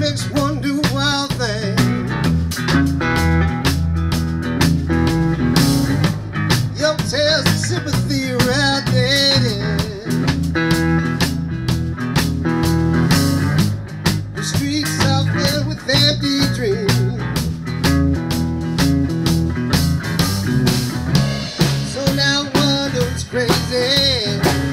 makes one do wild things. Your tales of sympathy are outdated. The streets are filled with empty dreams. So now one who's crazy.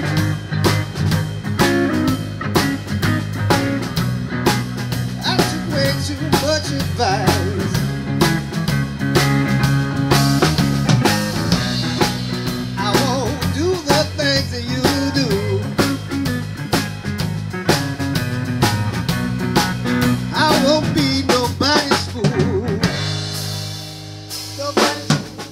I took way too much advice. I won't do the things that you do. I won't be nobody's fool. Nobody's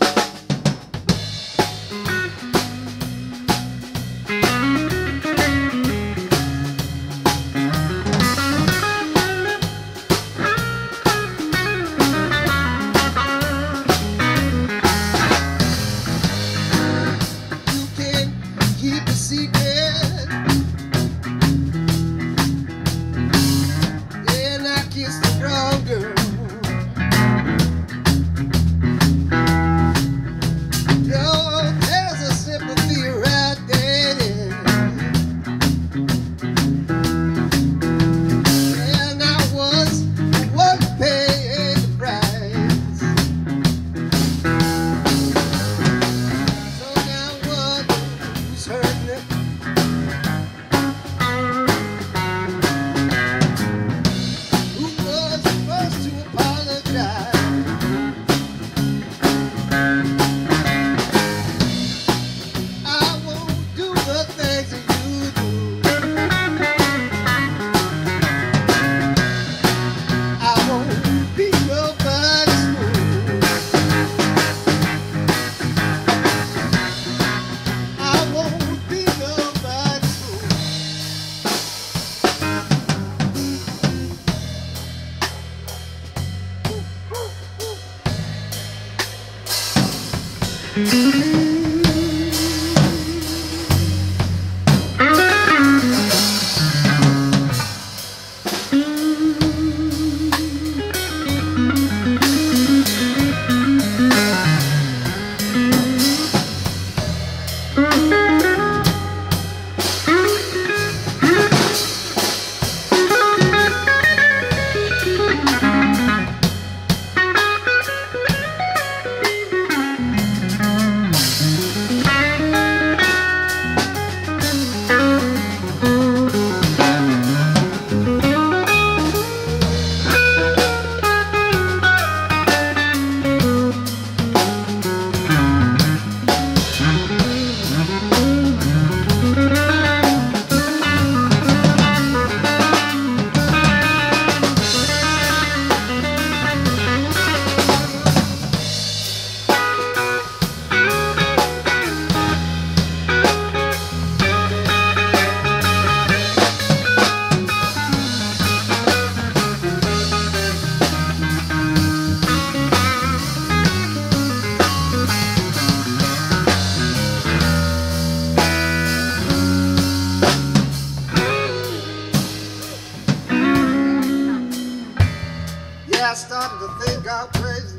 You can keep a secret. And I kissed the wrong girl. No, there's a sympathy right there. And I was the one who paid the price. So now one who's hurting it. Who was the first to apologize? I won't do the things that you do. I won't be nobody's fool. I won't be nobody's fool. Yeah, I started to think I'm crazy.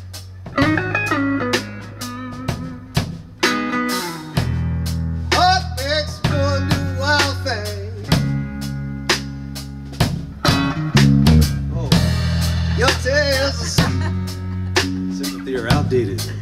What makes one do wild things? Oh, your tales of sympathy are outdated.